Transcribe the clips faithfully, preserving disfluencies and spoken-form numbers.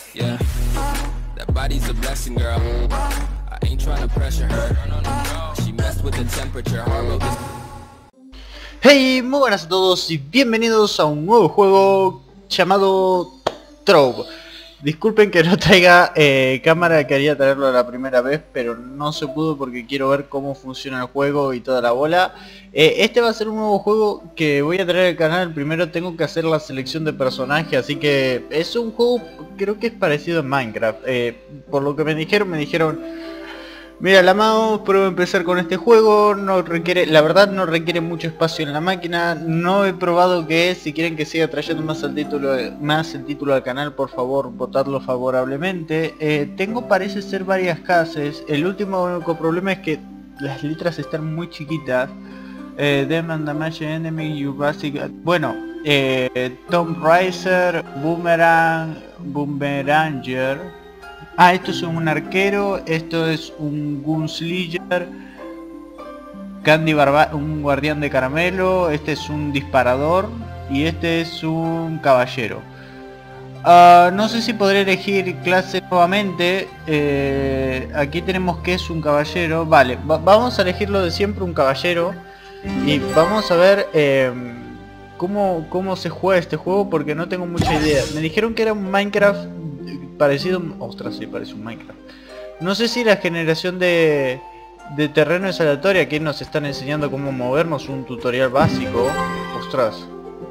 Yeah, that body's a blessing, girl. I ain't trying to pressure her. She messed with the temperature. Hard road is... Hey, muy buenas a todos y bienvenidos a un nuevo juego llamado Trove. Disculpen que no traiga eh, cámara, quería traerlo la primera vez, pero no se pudo porque quiero ver cómo funciona el juego y toda la bola. Eh, este va a ser un nuevo juego que voy a traer al canal. Primero tengo que hacer la selección de personaje, así que es un juego, creo que es parecido a Minecraft. Eh, por lo que me dijeron, me dijeron... Mira, la mouse, pruebo a empezar con este juego, no requiere, la verdad no requiere mucho espacio en la máquina, no he probado qué es. Si quieren que siga trayendo más el título, más el título al canal, por favor, votadlo favorablemente. Eh, tengo parece ser varias casas, el último único problema es que las letras están muy chiquitas. Eh, Demon Damage Enemy, You Basic, bueno, eh, Tomb Raider, Boomerang, Boomeranger. Ah, esto es un arquero, esto es un gunslinger, Candy Barba, un guardián de caramelo, este es un disparador y este es un caballero. Uh, no sé si podré elegir clase nuevamente. Eh, aquí tenemos que es un caballero. Vale, va vamos a elegirlo de siempre, un caballero. Y vamos a ver eh, cómo, cómo se juega este juego porque no tengo mucha idea. Me dijeron que era un Minecraft parecido... Ostras, sí, parece un Minecraft. No sé si la generación de, de terreno es aleatoria. Aquí nos están enseñando cómo movernos, un tutorial básico. Ostras.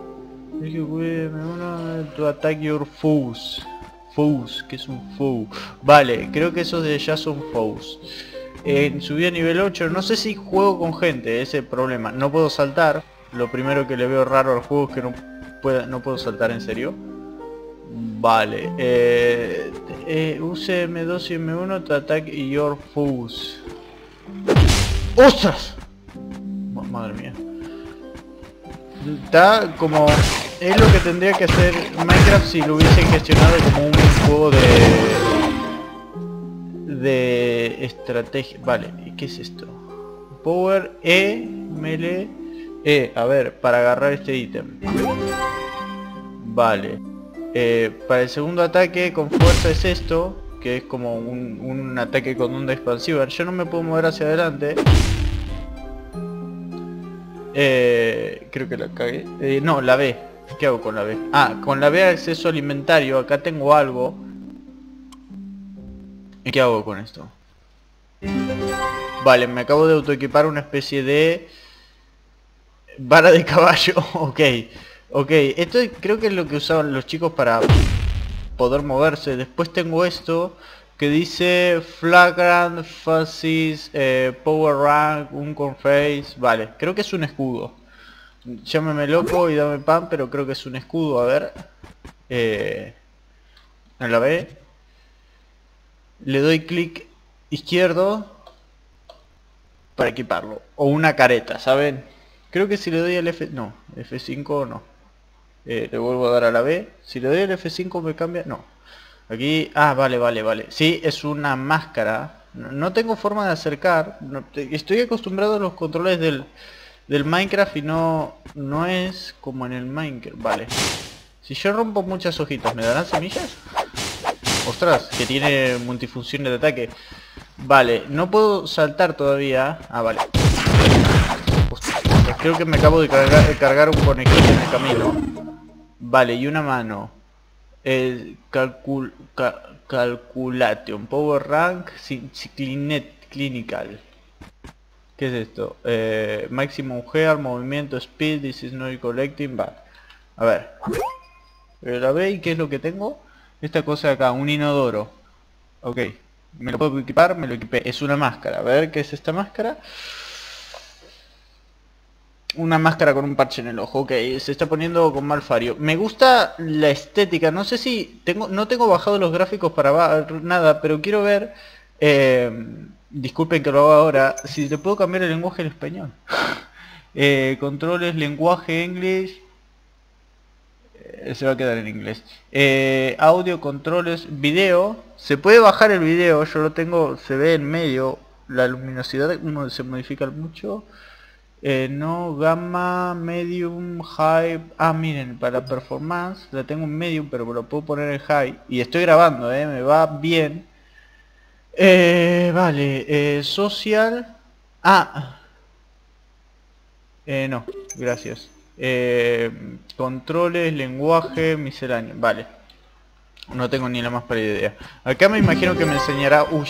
To attack your foes. Foes, que es un foe. Vale, creo que esos de allá son foes. En subida a nivel ocho, no sé si juego con gente, ese es el problema. No puedo saltar. Lo primero que le veo raro al juego es que no, pueda, no puedo saltar en serio. Vale, eh, eh, use eme dos y eme uno to attack your foes. ¡Ostras! Madre mía. Está como... Es lo que tendría que hacer Minecraft si lo hubiesen gestionado como un juego de... De estrategia. Vale, ¿y qué es esto? Power E, melee E, a ver, para agarrar este ítem. Vale. Eh, para el segundo ataque con fuerza es esto, que es como un, un ataque con onda expansiva. Yo no me puedo mover hacia adelante. Eh, creo que la cagué. Eh, no, la B. ¿Qué hago con la B? Ah, con la B acceso al inventario. Acá tengo algo. ¿Y qué hago con esto? Vale, me acabo de autoequipar una especie de vara de caballo. Ok. Ok, esto creo que es lo que usaban los chicos para poder moverse. Después tengo esto que dice Flagrant, Fuzzies, eh, Power Rank, un Conface. Vale, creo que es un escudo. Llámeme loco y dame pan, pero creo que es un escudo. A ver. Eh, en la B. Le doy clic izquierdo para equiparlo. O una careta, ¿saben? Creo que si le doy al F... No, F cinco no. Eh, le vuelvo a dar a la B. Si le doy al F cinco me cambia... No. Aquí... Ah, vale, vale, vale. Sí, es una máscara. No, no tengo forma de acercar. No, te... Estoy acostumbrado a los controles del, del Minecraft y no... No es como en el Minecraft. Vale. Si yo rompo muchas hojitas, ¿me darán semillas? Ostras, que tiene multifunción de ataque. Vale, no puedo saltar todavía. Ah, vale. Ostras, creo que me acabo de cargar, de cargar un conejito en el camino. Vale, y una mano. El calcul, ca, calculation, power rank, clinet, clinical. ¿Qué es esto? Eh, maximum hair, movimiento, speed, this is not collecting, vale. A ver. La ve y ¿qué es lo que tengo? Esta cosa de acá, un inodoro. Ok. Me lo puedo equipar, me lo equipé. Es una máscara. A ver, ¿qué es esta máscara? Una máscara con un parche en el ojo. Ok, se está poniendo con mal fario. Me gusta la estética. No sé si... tengo No tengo bajado los gráficos para nada, pero quiero ver... Eh, disculpen que lo haga ahora. Si le puedo cambiar el lenguaje en español. eh, controles, lenguaje, English... Eh, se va a quedar en inglés. Eh, audio, controles, video. Se puede bajar el video. Yo lo tengo... Se ve en medio. La luminosidad se modifica mucho. Eh, no, gamma, medium, high. Ah, miren, para performance la tengo en medium, pero lo puedo poner en high. Y estoy grabando, eh, me va bien. Eh, vale, eh, social. Ah, eh, no, gracias. Eh, controles, lenguaje, misceláneo. Vale. No tengo ni la más pálida idea. Acá me imagino que me enseñará... Uy,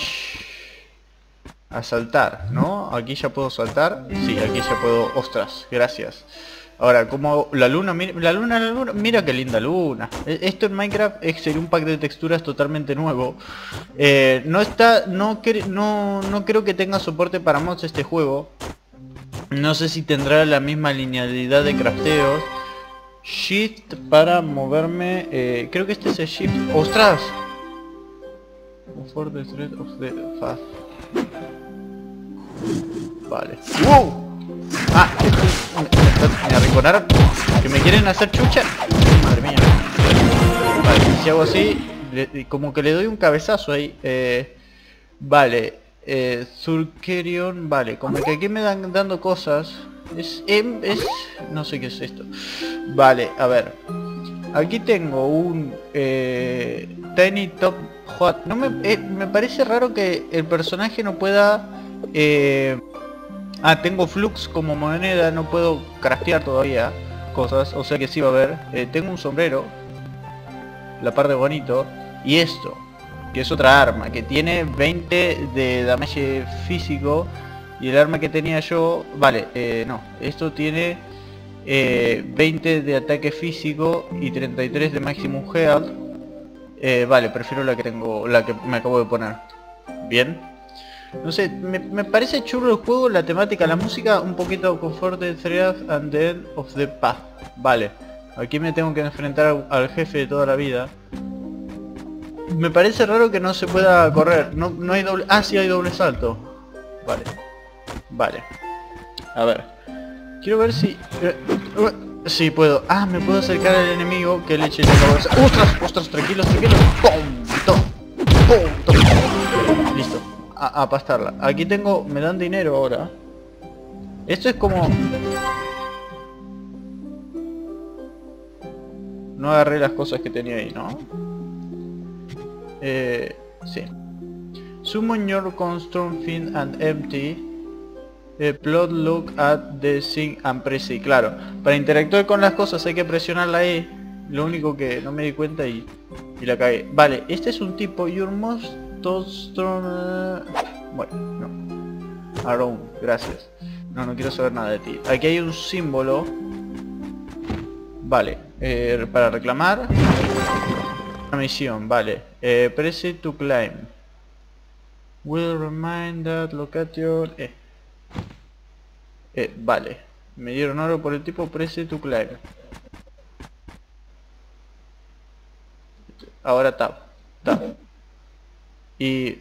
a saltar, ¿no? Aquí ya puedo saltar. Sí, aquí ya puedo... Ostras, gracias. Ahora, como la luna, mira, la luna, la luna, mira qué linda luna. Esto en Minecraft es sería un pack de texturas totalmente nuevo. Eh, no está, no, no, no creo que tenga soporte para mods este juego. No sé si tendrá la misma linealidad de crafteos. Shift para moverme, eh, creo que este es el Shift. ¡Ostras! For the thread of the path. Vale. ¡Wow! Ah, me arrinconaron. Que me quieren hacer chucha. Madre mía. Vale, si hago así, le, como que le doy un cabezazo ahí. Eh, vale. Eh, Zulkerion, vale. Como que aquí me dan dando cosas. Es, em, es... No sé qué es esto. Vale, a ver. Aquí tengo un... Eh, Tiny Top Hot. No me, eh, me parece raro que el personaje no pueda... Eh, ah, tengo Flux como moneda. No puedo craftear todavía cosas. O sea que sí va a haber. Eh, tengo un sombrero. La parte bonito. Y esto. Que es otra arma. Que tiene veinte de damage físico. Y el arma que tenía yo... Vale, eh, no. Esto tiene eh, veinte de ataque físico y treinta y tres de maximum health. Eh, vale, prefiero la que tengo, la que me acabo de poner. Bien. No sé, me, me parece chulo el juego, la temática, la música, un poquito Comfort the Thread and the End of the Path. Vale. Aquí me tengo que enfrentar al, al jefe de toda la vida. Me parece raro que no se pueda correr. No, no hay doble... Ah, sí hay doble salto. Vale. Vale. A ver. Quiero ver si... Sí, puedo. Ah, me puedo acercar al enemigo. Que leche le acabo de hacer. ¡Ostras! ¡Ostras! Tranquilos, tranquilos. ¡Pum! ¡Tom! ¡Pum! ¡Tom! Listo. A, a pastarla. Aquí tengo... Me dan dinero ahora. Esto es como... No agarré las cosas que tenía ahí, ¿no? Eh... Sí. Summon your construct fin and empty. Eh, plot look at the thing and press it. Claro, para interactuar con las cosas hay que presionar la E. Lo único que no me di cuenta y, y la cagué. Vale, este es un tipo your most strong... Bueno, no. Around, gracias. No, no quiero saber nada de ti. Aquí hay un símbolo. Vale, eh, para reclamar. Una misión, vale. Eh, press it to climb. Will remind that location... Eh. Eh, vale. Me dieron oro por el tipo press to climb. Ahora tab. Tab. Y...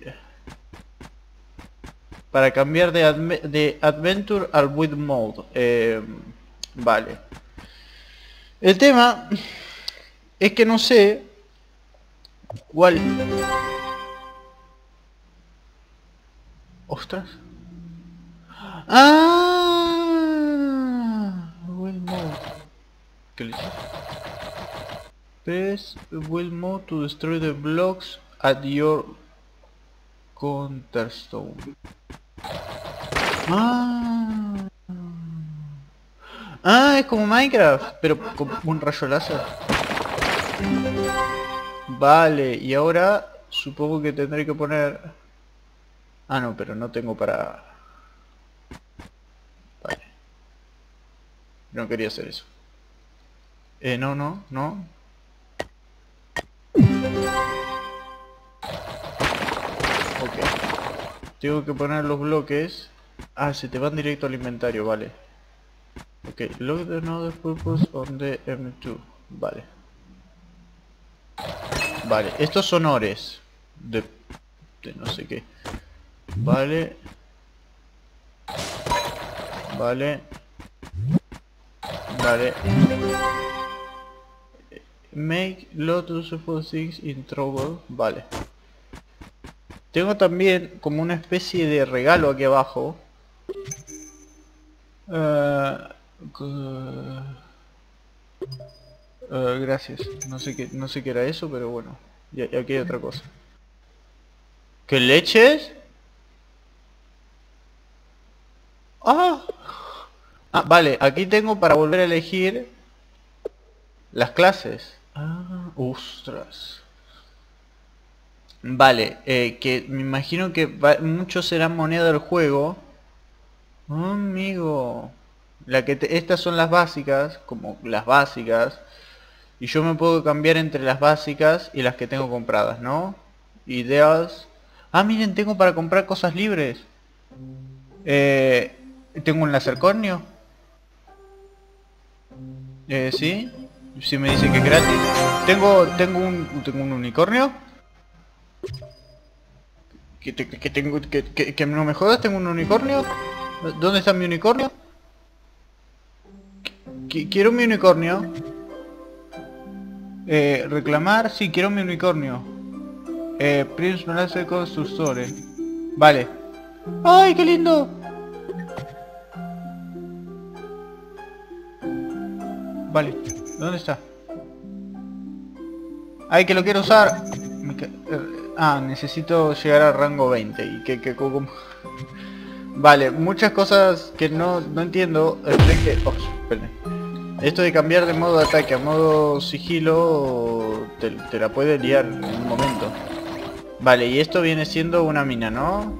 Para cambiar de, adme de Adventure al With Mode. Eh, vale. El tema... Es que no sé... ¿Cuál? Ostras. Ah, Will Mode. ¿Qué le hice? Press Will Mode to destroy the blocks at your cornerstone. Ah. Ah, es como Minecraft, pero con un rayo láser. Vale, y ahora supongo que tendré que poner... Ah, no, pero no tengo para... Vale. No quería hacer eso. Eh, no, no, no. Ok. Tengo que poner los bloques. Ah, se te van directo al inventario, vale. Ok, load another purpose on the M dos. Vale. Vale, estos son ores. De... de no sé qué. Vale. Vale. Vale. Make lot of useful things in trouble. Vale. Tengo también como una especie de regalo aquí abajo. Uh, uh, uh, gracias. No sé qué, no sé qué era eso, pero bueno. Y, y aquí hay otra cosa. ¿Qué leches? Ah. Ah, vale. Aquí tengo para volver a elegir las clases. Ah, ostras. Vale, eh, que me imagino que va, muchos serán moneda del juego. Oh, amigo. La que te, estas son las básicas, como las básicas. Y yo me puedo cambiar entre las básicas y las que tengo compradas, ¿no? Ideas. Ah, miren, tengo para comprar cosas libres. Eh, tengo un lasercornio. Eh, sí. Si me dice que es gratis. Tengo, tengo un, tengo un unicornio. Que, te, que tengo, que, que, que no me jodas, tengo un unicornio. ¿Dónde está mi unicornio? Qu quiero mi unicornio. Eh, reclamar, sí, quiero mi unicornio. Eh, Prince Malace Constructores. Vale. ¡Ay, qué lindo! Vale, ¿dónde está? ¡Ay, que lo quiero usar! Me ca ah, necesito llegar al rango veinte. Y que, que, como... Vale, muchas cosas que no, no entiendo. Que... Oh, esto de cambiar de modo de ataque a modo sigilo te, te la puede liar en un momento. Vale, y esto viene siendo una mina, ¿no?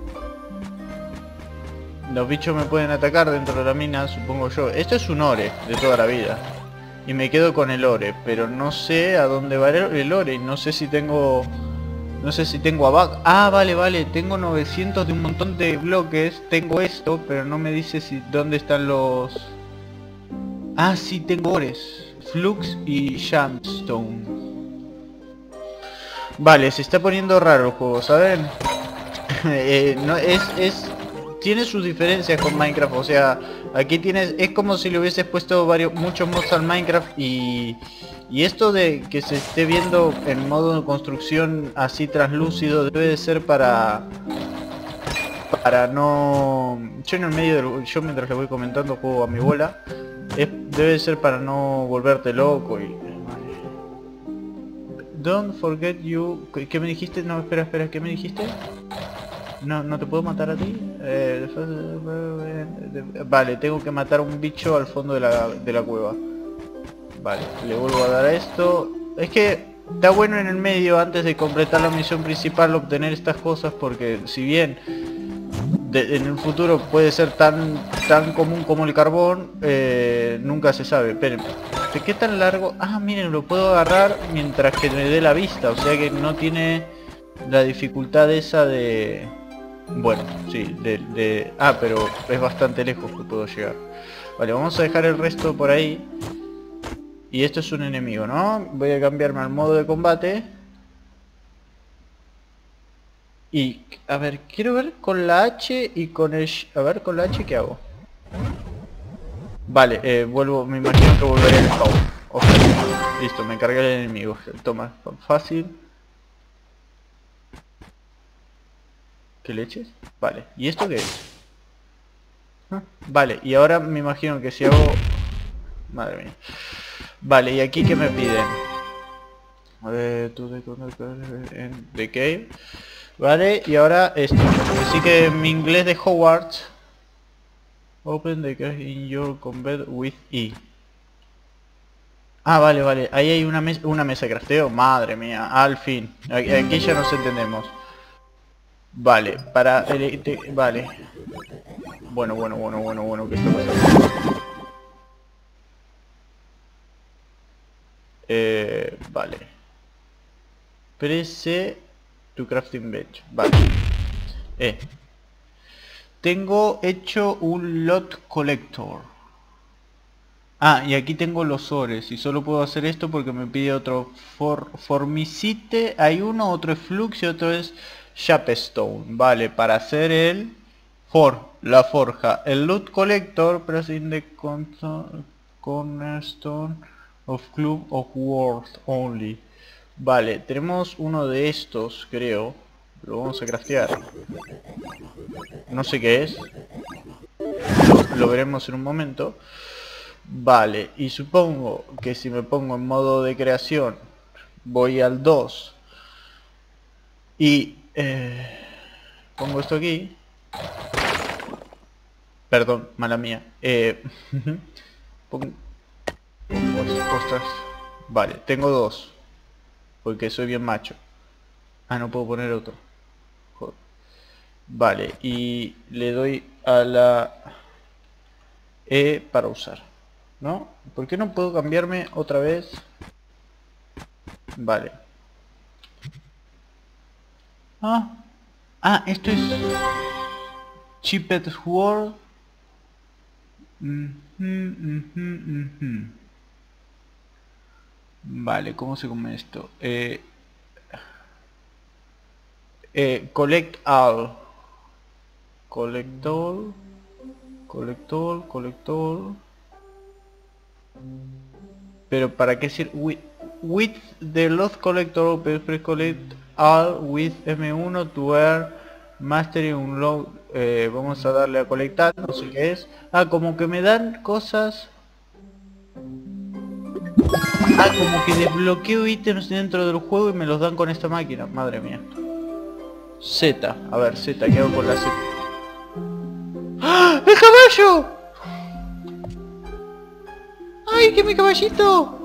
Los bichos me pueden atacar dentro de la mina, supongo yo. Esto es un ore de toda la vida. Y me quedo con el ore, pero no sé a dónde va el ore. Y no sé si tengo... No sé si tengo abajo. Ah, vale, vale. Tengo novecientos de un montón de bloques. Tengo esto, pero no me dice si dónde están los... Ah, sí, tengo ores. Flux y Jamstone. Vale, se está poniendo raro el juego, ¿saben? eh, no, es, es... Tiene sus diferencias con Minecraft, o sea... Aquí tienes... Es como si le hubieses puesto varios, muchos mods al Minecraft y... Y esto de que se esté viendo en modo de construcción así translúcido debe de ser para... Para no... Yo en el medio del... Yo mientras le voy comentando juego a mi bola. Es, debe ser para no volverte loco y... Don't forget you... ¿Qué me dijiste? No, espera, espera, ¿qué me dijiste? No, no te puedo matar a ti. Eh, vale, tengo que matar a un bicho al fondo de la, de la cueva. Vale, le vuelvo a dar a esto. Es que está bueno en el medio, antes de completar la misión principal, obtener estas cosas, porque si bien de, en el futuro puede ser tan tan común como el carbón, eh, nunca se sabe. Esperen, ¿de qué tan largo? Ah, miren, lo puedo agarrar mientras que me dé la vista, o sea que no tiene la dificultad esa de... Bueno, sí, de, de... Ah, pero es bastante lejos que puedo llegar. Vale, vamos a dejar el resto por ahí. Y esto es un enemigo, ¿no? Voy a cambiarme al modo de combate. Y, a ver, quiero ver con la H y con el... A ver, con la H, ¿qué hago? Vale, eh, vuelvo, me imagino que volveré al spawn. Ok, listo, me encargué del enemigo. Toma, fácil. ¿Qué leches? Vale, ¿y esto qué es? Ah, vale, y ahora me imagino que si hago... Madre mía. Vale, ¿y aquí qué me piden? A ver, tú de en The Cave. Vale, y ahora esto. Así que mi inglés de Hogwarts. Open the cave in your combat with E. Ah, vale, vale. Ahí hay una, mes una mesa de crafteo. Madre mía, al fin. Aquí, aquí ya nos entendemos. Vale, para... Vale. Bueno, bueno, bueno, bueno, bueno. ¿Qué está pasando? Eh, vale. Prese tu crafting bench. Vale. Eh. Tengo hecho un lot collector. Ah, y aquí tengo los ores. Y solo puedo hacer esto porque me pide otro for, formicite. Hay uno, otro es flux y otro es Shapstone. Vale, para hacer el for, la forja. El loot collector, pressing the cornerstone of club of worth only. Vale, tenemos uno de estos, creo. Lo vamos a craftear. No sé qué es. Lo, lo veremos en un momento. Vale, y supongo que si me pongo en modo de creación, voy al dos y eh, pongo esto aquí. Perdón, mala mía. Eh, pongo, pongo, ostras. Vale, tengo dos, porque soy bien macho. Ah, no puedo poner otro. Joder. Vale, y le doy a la E para usar, ¿no? ¿Por qué no puedo cambiarme otra vez? Vale. Ah, ah, esto es Chipped World. Mm -hmm, mm -hmm, mm -hmm. Vale, ¿cómo se come esto? Eh, eh, collect all. Collect all. Collect all, collect all. Pero ¿para qué sirve? With, with the lost collector, press collect all with M uno to earn mastery unlock. Eh, vamos a darle a colectar, no sé qué es. Ah, como que me dan cosas. Ah, como que desbloqueo ítems dentro del juego y me los dan con esta máquina. Madre mía. Z, a ver, Z, ¿qué hago con la Z? ¡Ah! ¡El caballo! ¡Ay, que mi caballito!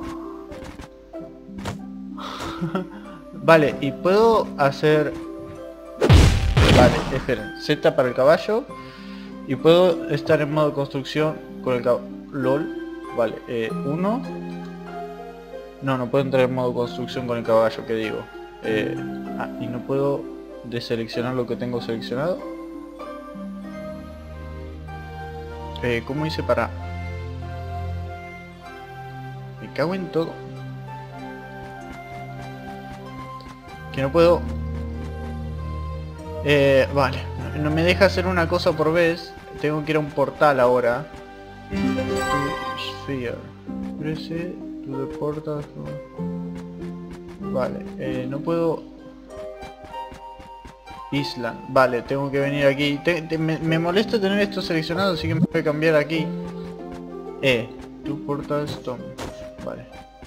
Vale, y puedo hacer... Vale, esperen, Z para el caballo. Y puedo estar en modo construcción con el caballo. LOL. Vale, eh, uno. No, no puedo entrar en modo construcción con el caballo, ¿qué digo? Eh, ah, y no puedo deseleccionar lo que tengo seleccionado. Eh, ¿Cómo hice para...? Me cago en todo. Que no puedo... Eh, vale. No me deja hacer una cosa por vez. Tengo que ir a un portal ahora. Sphere. Prese to the portal. Vale. Eh, no puedo... Island. Vale, tengo que venir aquí. Te, te, me, me molesta tener esto seleccionado, así que me voy a cambiar aquí. Eh, tu portal stone. Vale.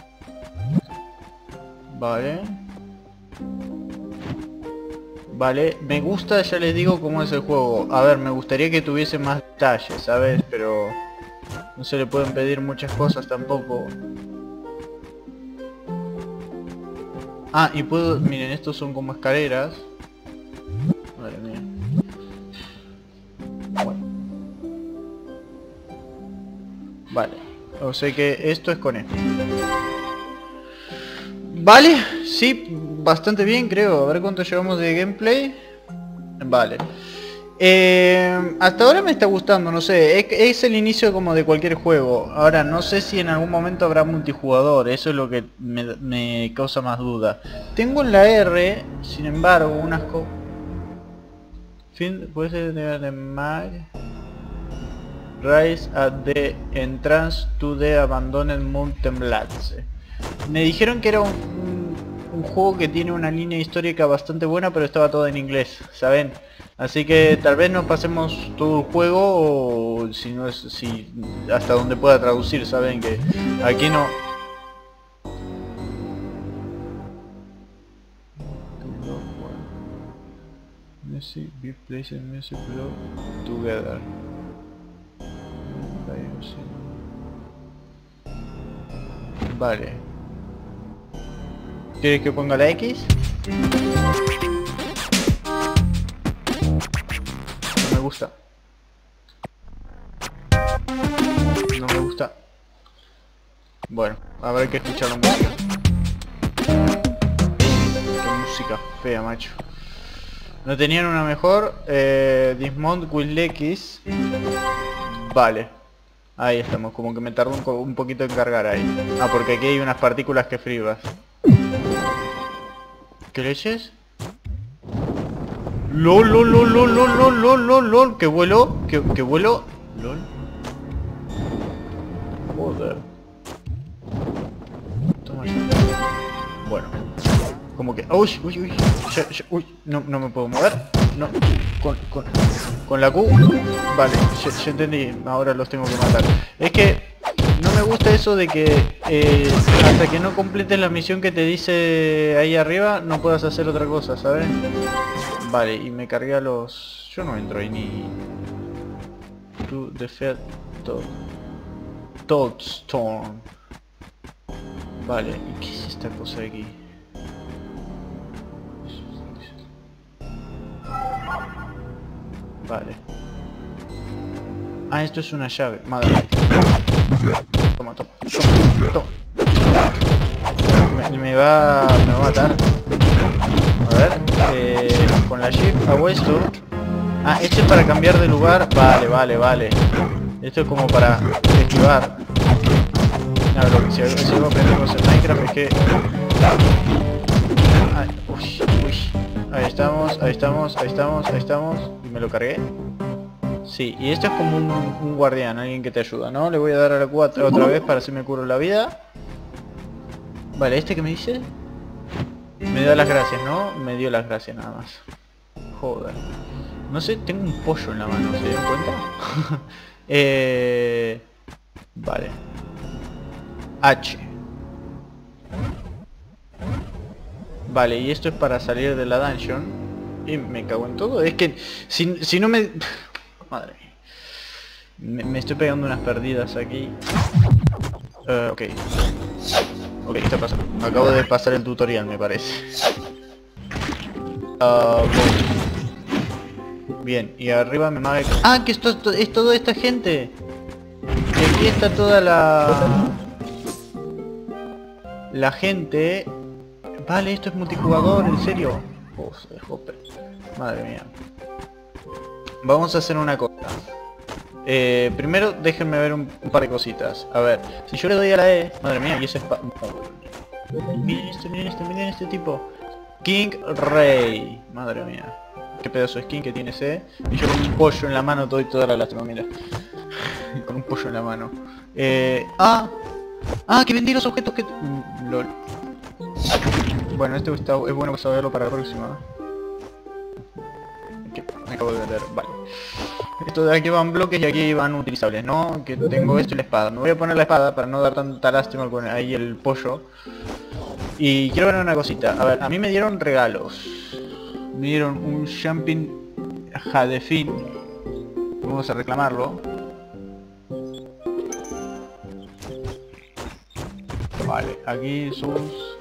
Vale. Vale, me gusta, ya les digo cómo es el juego. A ver, me gustaría que tuviese más detalles, ¿sabes? Pero no se le pueden pedir muchas cosas tampoco. Ah, y puedo... Miren, estos son como escaleras. Madre mía. Bueno. Vale. O sea que esto es con esto. Vale, sí, bastante bien creo. A ver cuánto llevamos de gameplay. Vale. Eh, hasta ahora me está gustando, no sé, es, es el inicio como de cualquier juego. Ahora no sé si en algún momento habrá multijugador, eso es lo que me, me causa más duda. Tengo en la R, sin embargo, unas cosas... Fin, puede ser de mag... Rise at the entrance to the abandoned mountain blades. Me dijeron que era un, un, un juego que tiene una línea histórica bastante buena, pero estaba todo en inglés, ¿saben? Así que tal vez nos pasemos todo el juego, o si no es, si hasta donde pueda traducir, saben que aquí no. Music, be placed music below together. Vale. ¿Quieres que ponga la X? No me gusta. No me gusta. Bueno, habrá que escuchar la música. Qué música fea, macho. ¿No tenían una mejor? Eh, Dismount with X. Vale. Ahí estamos, como que me tardó un, un poquito en cargar ahí. Ah, porque aquí hay unas partículas que fribas. ¿Qué leches? LOL, lol, lol, lol, lol, lol, lol, lol, lol, que vuelo, que, que vuelo. LOL. Joder. Toma ya. Bueno. Como que... Uy, uy, uy, ya, ya, uy, no, no me puedo mover. No, con, con, con la Q. Vale, ya, ya entendí. Ahora los tengo que matar. Es que no me gusta eso de que eh, hasta que no completes la misión que te dice ahí arriba, no puedas hacer otra cosa, ¿sabes? Vale, y me cargué a los... Yo no entro ahí ni... To defeat Toad. Toadstorm. Vale, ¿y qué es esta cosa de aquí? Vale. Ah, esto es una llave. Madre mía. Toma, toma, toma, toma. Me, me va... me va a matar. A ver, eh, con la shift hago esto. Ah, esto es para cambiar de lugar. Vale, vale, vale. Esto es como para esquivar. Nada, lo que si algo, si algo aprendemos en Minecraft es que... Ay, uy, uy. Ahí estamos, ahí estamos, ahí estamos, ahí estamos. ¿Y me lo cargué? Sí, y esto es como un, un guardián, alguien que te ayuda, ¿no? Le voy a dar a la cuatro otra vez para si me curo la vida. Vale, ¿este que me dice? Me da las gracias, ¿no? Me dio las gracias nada más. Joder. No sé, tengo un pollo en la mano, ¿se dieron cuenta? eh... Vale. H. Vale, y esto es para salir de la dungeon. Y me cago en todo. Es que si, si no me... Madre mía. Me, me estoy pegando unas perdidas aquí. Uh, ok. Ok, ¿qué está pasando? Acabo de pasar el tutorial, me parece. Uh, Bien, y arriba me maga... ¡Ah, que esto, esto es toda esta gente! Y aquí está toda la... La gente... Vale, esto es multijugador, ¿en serio? Joder, joder. Madre mía. Vamos a hacer una cosa. Eh, primero déjenme ver un, un par de cositas. A ver, si yo le doy a la E... Madre mía, y ese es... Oh. Miren este, miren este, miren este tipo. King Rey. Madre mía. Qué pedazo de skin que tiene ese. Y yo con un pollo en la mano doy toda la lástima, mira. Con un pollo en la mano. Eh... Ah. Ah, que vendí los objetos que... Mm, lol. Bueno, esto está, es bueno saberlo para la próxima. ¿Qué? Me acabo de vender, vale. Esto de aquí van bloques y aquí van utilizables, ¿no? Que tengo esto y la espada. Me voy a poner la espada para no dar tanta lástima con ahí el pollo. Y quiero ver una cosita. A ver, a mí me dieron regalos. Me dieron un Jumping Jadefin. Vamos a reclamarlo. Vale, aquí sus...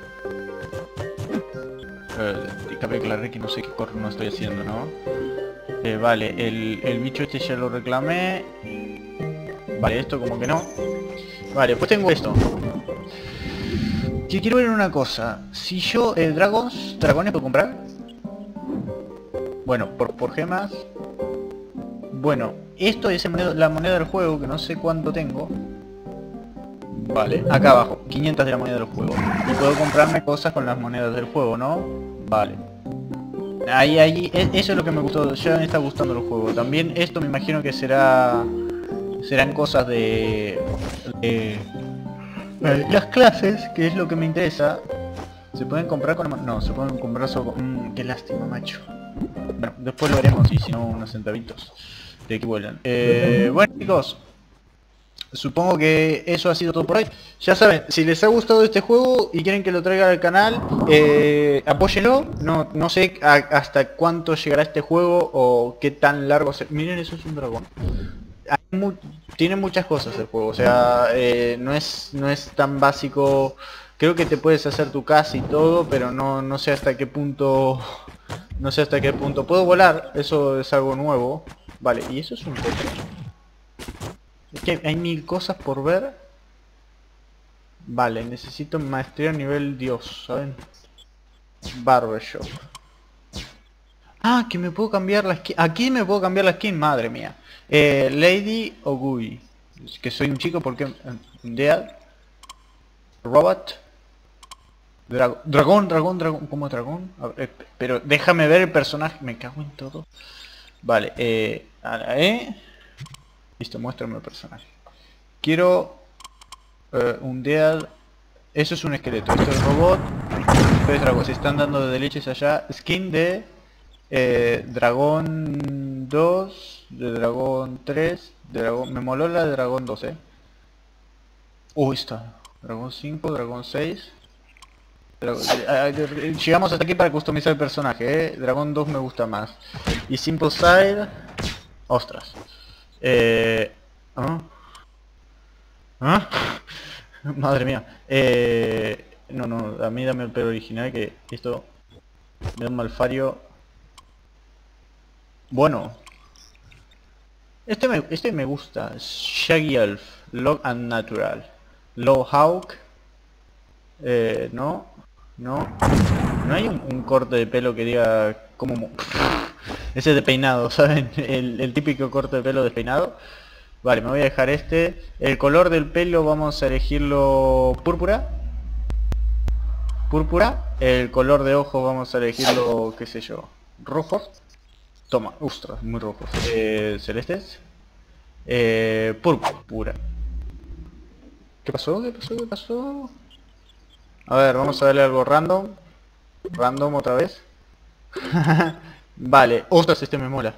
Eh, cabe aclarar que no sé qué corno estoy haciendo, ¿no? Eh, vale, el, el bicho este ya lo reclamé. Vale, esto como que no. Vale, pues tengo esto. Que quiero ver una cosa. Si yo, eh, dragons, dragones puedo comprar. Bueno, por, por gemas. Bueno, esto es el moneda, la moneda del juego, que no sé cuánto tengo. Vale, acá abajo, quinientas de la moneda del juego. Y puedo comprarme cosas con las monedas del juego, ¿no? Vale. Ahí, ahí, eso es lo que me gustó, ya me está gustando el juego. También esto me imagino que será... Serán cosas de... de las clases, que es lo que me interesa. ¿Se pueden comprar con... No, se pueden comprar solo con... Mm, qué lástima, macho. Bueno, después lo veremos y si no unos centavitos de que vuelan. Eh, bueno, chicos. Supongo que eso ha sido todo por hoy. Ya saben, si les ha gustado este juego y quieren que lo traiga al canal, eh, apóyenlo. No, no sé a, hasta cuánto llegará este juego o qué tan largo se... Miren, eso es un dragón. Hay mu tiene muchas cosas el juego, o sea, eh, no es no es tan básico. Creo que te puedes hacer tu casa y todo, pero no, no sé hasta qué punto... No sé hasta qué punto. Puedo volar, eso es algo nuevo. Vale, y eso es un poco... Es que hay mil cosas por ver. Vale, necesito maestría a nivel dios, ¿saben? Barbershop. Ah, que me puedo cambiar la skin. Aquí me puedo cambiar la skin, madre mía. Eh, Lady Ogui. Que soy un chico porque... Dead. Robot. Dra dragón, dragón, dragón. ¿Cómo dragón? A ver, pero déjame ver el personaje. Me cago en todo. Vale, eh... A la E... Listo, muéstrame el personaje. Quiero uh, un dead. Eso es un esqueleto. Esto es robot. esto es dragón, se están dando de leches allá. Skin de eh, dragón dos, de dragón tres, de dragón... Me moló la de dragón dos, eh. Uy, está. Dragón cinco, dragón seis. Dragón... Llegamos hasta aquí para customizar el personaje, eh. Dragón dos me gusta más. Y Simple Side... Ostras. Eh... ¿Ah? ¿Ah? Madre mía. Eh... No, no, a mí dame el pelo original, que esto me da un malfario. Bueno. Este me, este me gusta. Shaggy Elf. Log and Natural. Low Hawk. Eh, no. No. No hay un, un corte de pelo que diga como... Ese de peinado, ¿saben? El, el típico corte de pelo despeinado. Vale, me voy a dejar este. El color del pelo vamos a elegirlo púrpura. Púrpura. El color de ojo vamos a elegirlo, qué sé yo, rojo. Toma, ostras, muy rojos. Eh, celestes. Eh, púrpura. ¿Qué pasó? ¿Qué pasó? ¿Qué pasó? A ver, vamos a darle algo random. Random otra vez. Vale, ostras, este me mola.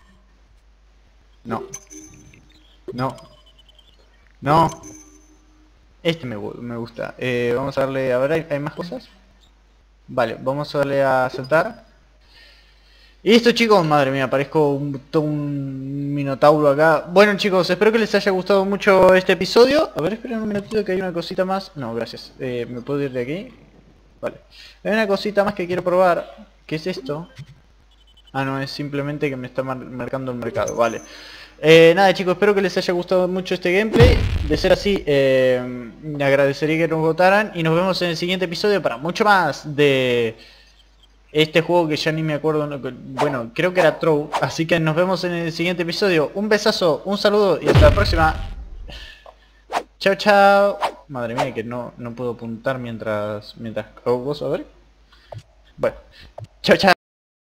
No. No. No. Este me, me gusta. Eh, vamos a darle... A ver, ¿hay, ¿hay más cosas? Vale, vamos a darle a saltar. Y listo, chicos, madre mía, parezco un, un minotauro acá. Bueno, chicos, espero que les haya gustado mucho este episodio. A ver, esperen un minutito que hay una cosita más. No, gracias. Eh, ¿Me puedo ir de aquí? Vale. Hay una cosita más que quiero probar. ¿Qué es esto? Ah, no, es simplemente que me está mar marcando el mercado. Vale. Eh, nada, chicos, espero que les haya gustado mucho este gameplay. De ser así, eh, me agradecería que nos votaran. Y nos vemos en el siguiente episodio para mucho más de este juego que ya ni me acuerdo. No, bueno, creo que era Trove. Así que nos vemos en el siguiente episodio. Un besazo, un saludo y hasta la próxima. Chao, chao. Madre mía, que no, no puedo apuntar mientras... mientras hago cosas, a ver. Bueno, chao, chao.